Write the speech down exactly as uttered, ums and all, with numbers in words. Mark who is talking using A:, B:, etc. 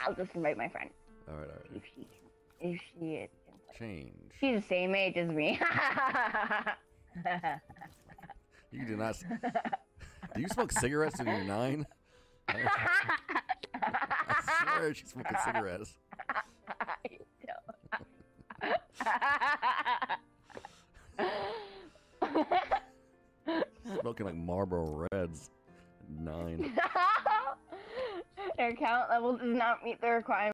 A: I'll just invite my friend.
B: All right, all right.
A: If she, if she is.
B: Change.
A: She's the same age as me.
B: You do not. Do you smoke cigarettes when you're nine? I swear she's smoking cigarettes.
A: I don't.
B: Smoking like Marlboro Reds. Nine.
A: Their count level does not meet the requirement.